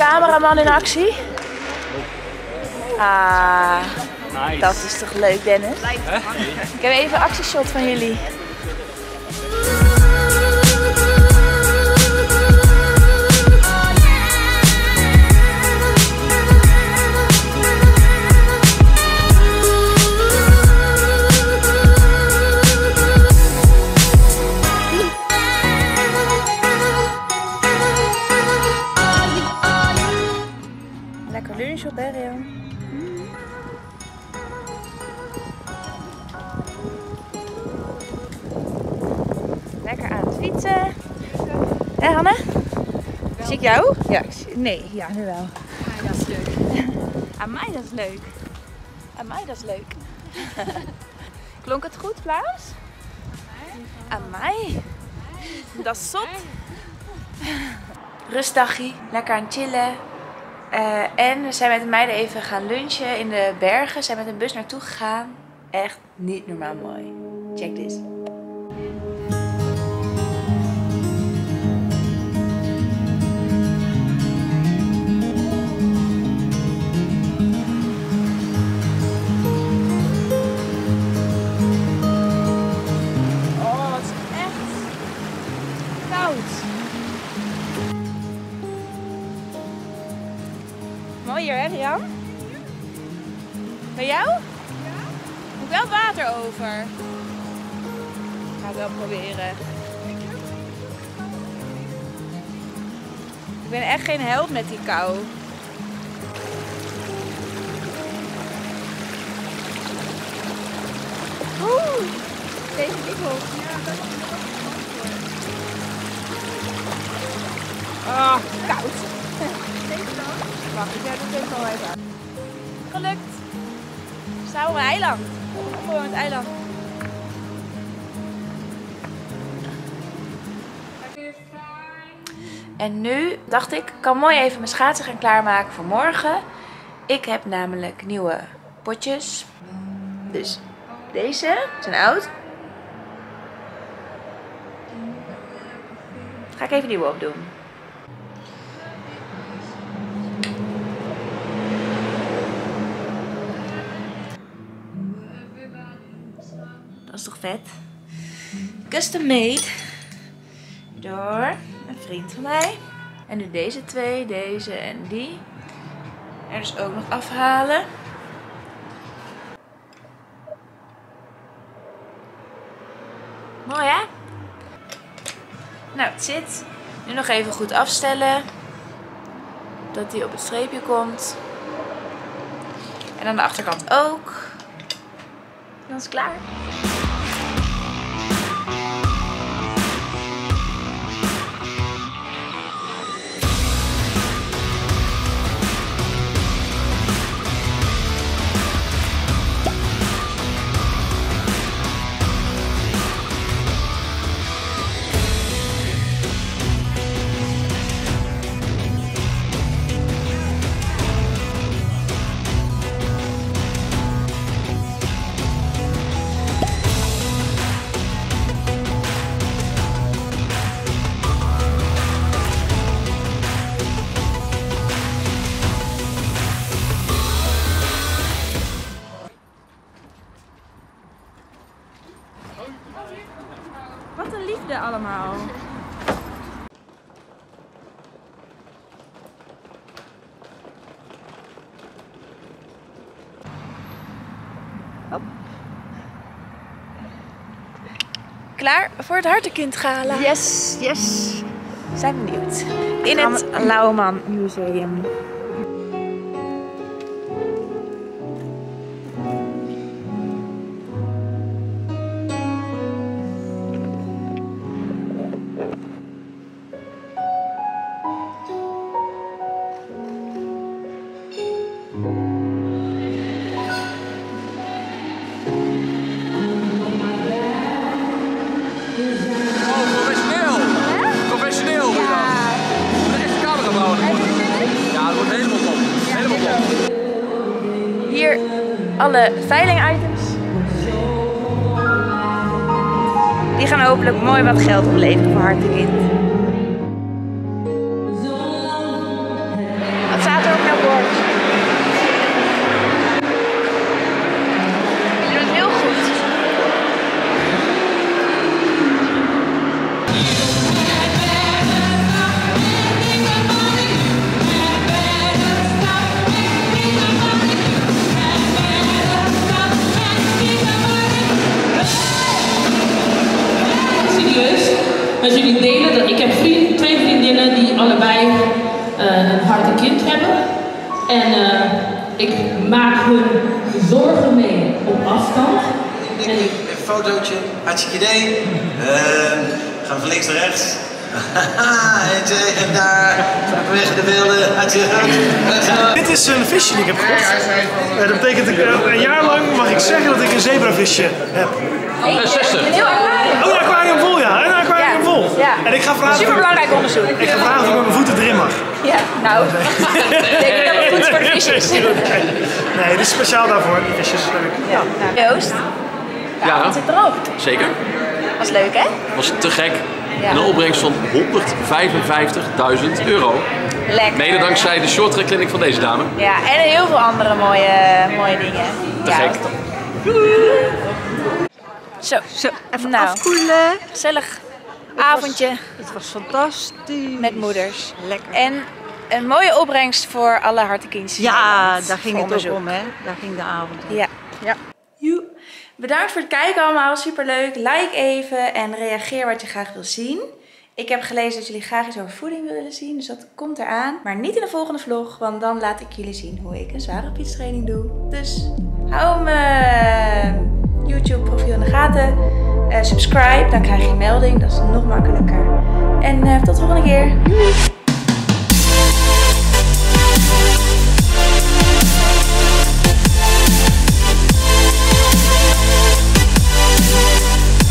cameraman in actie. Ah, Nice. dat is toch leuk, Dennis? Ik heb even een actieshot van jullie. Lekker lunch op, hè, Rian? Lekker aan het fietsen. Hé, Hanne? Zie ik jou? Ja, nee, ja, nu wel. Ja, dat is leuk. Aan mij dat is leuk. Aan mij dat is leuk. Klonk het goed, Vlaams? Aan mij? Dat is zot. Rustdagje, lekker aan het chillen. En we zijn met de meiden even gaan lunchen in de bergen. We zijn met een bus naartoe gegaan. Echt niet normaal mooi. Check this. Oh, het is echt koud. Mooi hier, hè, Rian? Bij jou? Ja. Moet wel water over. Ga het wel proberen. Ik ben echt geen held met die kou. Oeh, deze wiebels. Ah, koud. Wacht, ik zet het even al even aan. Gelukt. We staan op een eiland. Op een onbewoond eiland. En nu dacht ik kan mooi even mijn schaatsen gaan klaarmaken voor morgen. Ik heb namelijk nieuwe potjes. Dus deze zijn oud. Ga ik even nieuwe opdoen. Dat is toch vet? Custom made door een vriend van mij. En nu deze twee, deze en die. Er dus ook nog afhalen. Mooi, hè? Nou, het zit. Nu nog even goed afstellen. Dat die op het streepje komt. En aan de achterkant ook. Dan is het klaar. Wat een liefde allemaal. Hop. Klaar voor het Hartekind-gala. Yes, yes. We zijn benieuwd. In het Lauwman Museum. Hier alle veiling-items. Die gaan hopelijk mooi wat geld opleveren voor Hartekind. kind hebben. En ik maak hun zorgen mee op afstand. En ik... Een fotootje, hartstikke idee. Gaan we van links naar rechts. En daar bewegen de beelden. Dit is een visje die ik heb gekocht. Dat betekent dat een jaar lang mag ik zeggen dat ik een zebravisje heb. Een 60. Een heel aquarium. Oh, een aquarium vol, ja. Een aquarium vol. Ja. En ik ga vragen. Superbelangrijk onderzoek. Ik ga vragen of ik met mijn voeten erin mag. Ja, nou. Ik denk dat het goed voor de visjes. Nee, dit is speciaal daarvoor, die visjes. Ja. Nou, Joost, de avond zit erop. Zeker. Was leuk, hè? Was te gek. Ja. En een opbrengst van €155.000. Lekker. Mede dankzij de shorttrack clinic van deze dame. Ja, en heel veel andere mooie dingen. Te ja, gek. dat is top. Zo, Even afkoelen. Gezellig avondje Het was fantastisch. met moeders. Lekker. En een mooie opbrengst voor alle hartekindjes. Ja, daar ging het ook om, hè. Daar ging de avond om. Ja. Joe. Bedankt voor het kijken allemaal, superleuk. Like even en reageer wat je graag wil zien. Ik heb gelezen dat jullie graag iets over voeding willen zien, dus dat komt eraan. Maar niet in de volgende vlog, want dan laat ik jullie zien hoe ik een zware fietstraining doe. Dus hou mijn YouTube profiel in de gaten. Subscribe, dan krijg je een melding, dat is nog makkelijker.